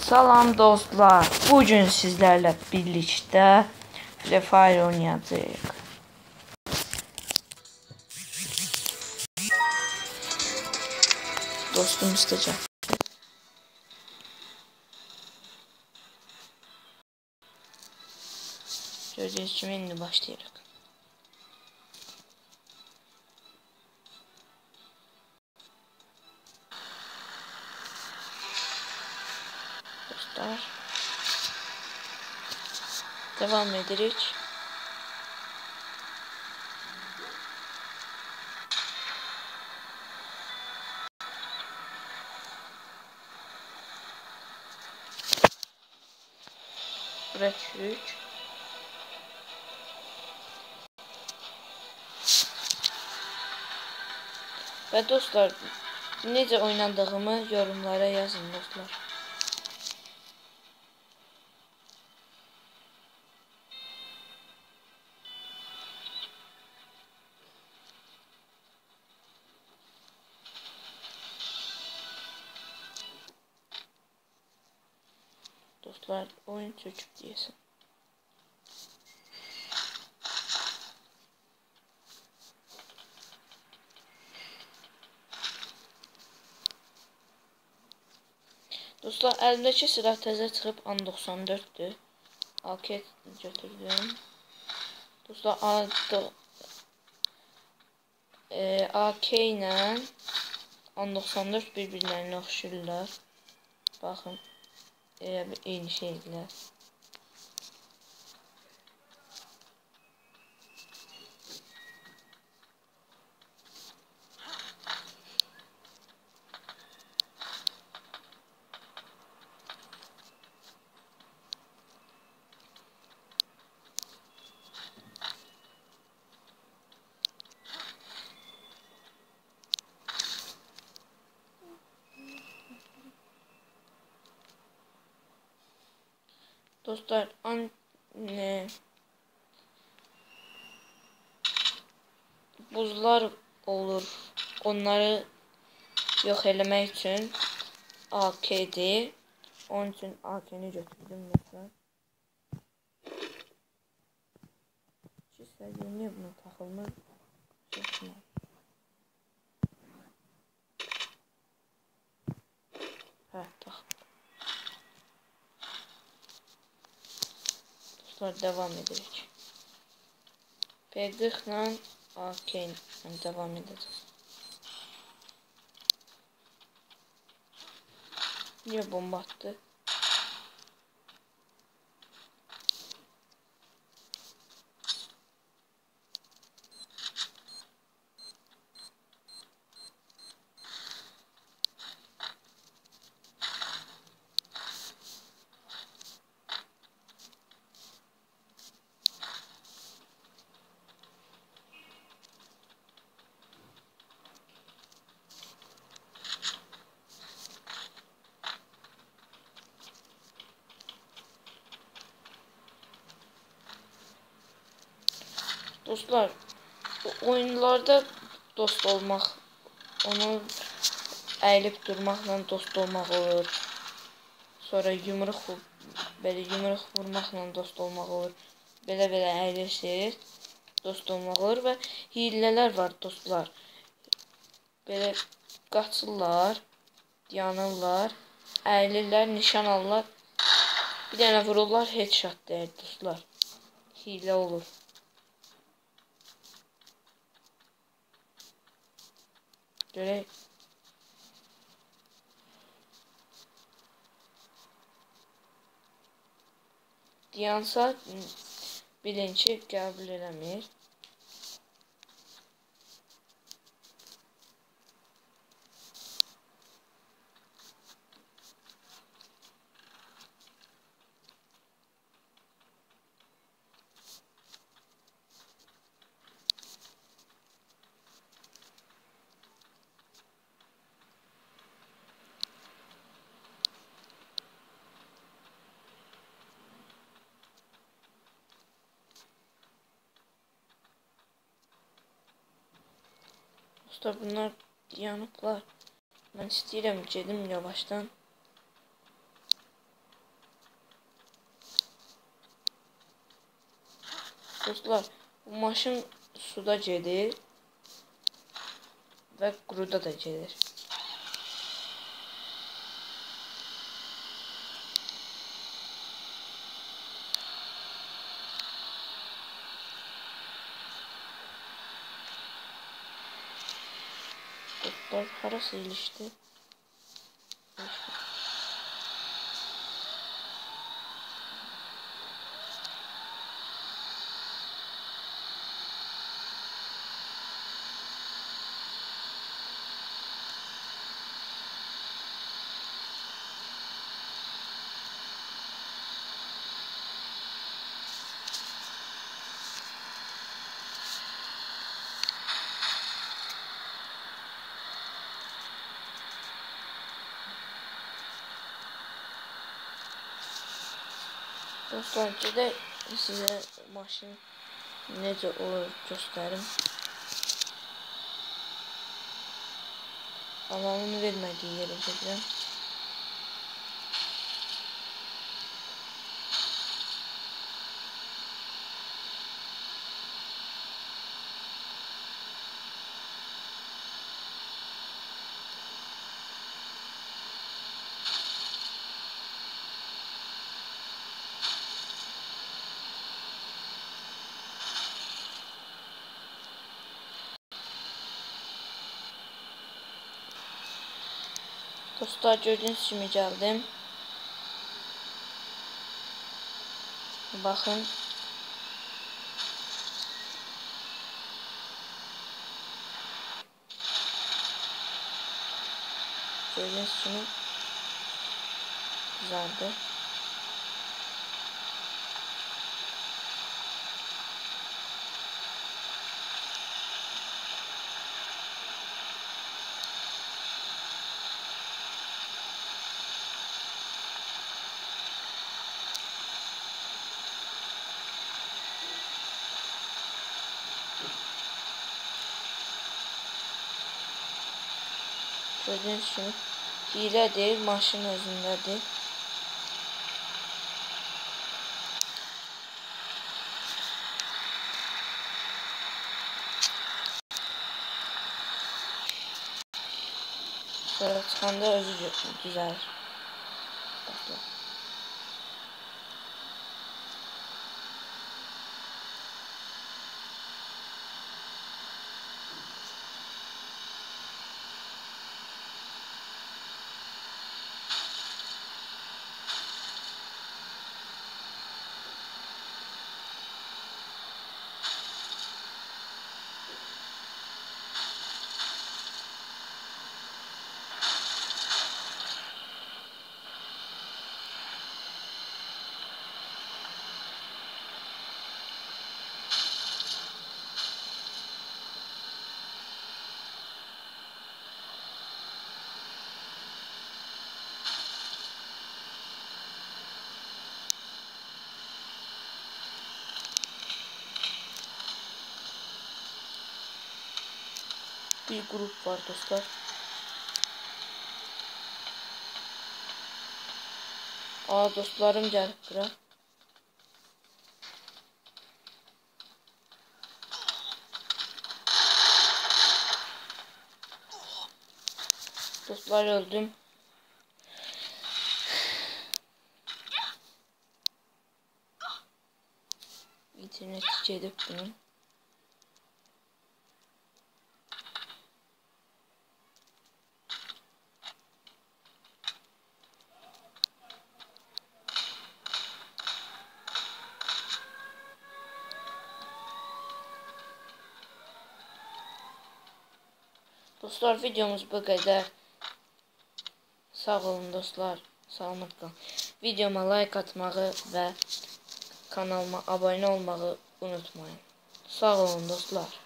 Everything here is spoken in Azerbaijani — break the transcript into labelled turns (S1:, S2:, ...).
S1: Salam dostlar, bugün sizlerle birlikte Free Fire oynayacağıq. Dostum istəyəcək. Gördüyünüz kimi indi başlayırıq. Dostlar, devam edirik. Buraya düşürük. Və dostlar, necə oynadığımı yorumlara yazın dostlar. Dostlar, oyun çöküb deyəsən. Dostlar, əlimdəki silah təzə çıxıb An94'dür. AK götürdüm. Dostlar, AK ilə An94 bir-birlərinə oxşayırlar. Baxın, eyni şeydirlər. Dostlar, buzlar olur. Onları yox eləmək üçün AK'dir. Onun üçün AK'ni götürdüm dostlar. Niyə buna taxılmır? Tax. Dostlar, devam edirik. P40 ilə AK ilə devam edəcək. Niyə bomba attı? Dostlar, oyunlarda dost olmaq, onu əyilib durmaqla dost olmaq olur. Sonra yumruq vurmaqla dost olmaq olur. Belə əyləşir, dost olmaq olur və hilələr var dostlar. Belə qaçırlar, yanırlar, əyilirlər, nişan alırlar. Bir dənə vururlar, headshot deyir dostlar. Hilə olur. Görək. Dayansa bilin ki, qəbul eləmir. Dostlar, bunlar yanıqlar. Mən istəyirəm gedim yavaşdan. Dostlar, bu maşın suda gedir və quruda da gedir. Dostlar, harası ilişdi? Dostlar, gedək sizə maşın necə olur göstərim. Anamın vermədiyi yerə gedirəm. Dostlar, gördüğünüz kimi gəldim. Baxın. Gördüğünüz kimi güzeldi. Gördüğünüz kimi hilədir, maşın özündədir. Sonra çıxanda özü düzəlir. Dostlar. Bir grup var dostlar. Dostlarım gəlib bura. Dostlar, öldüm. İnternet gedib bunun. Dostlar, videomuz bu qədər. Sağ olun dostlar. Salamat qalın. Videoma like atmağı və kanalıma abunə olmağı unutmayın. Sağ olun dostlar.